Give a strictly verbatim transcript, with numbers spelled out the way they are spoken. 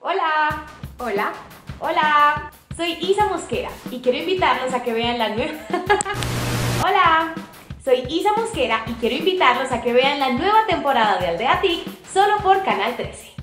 Hola, Hola. hola, soy Isa Mosquera y quiero invitarlos a que vean la nueva... Hola, soy Isa Mosquera y quiero invitarlos a que vean la nueva temporada de Aldea TIC solo por Canal trece.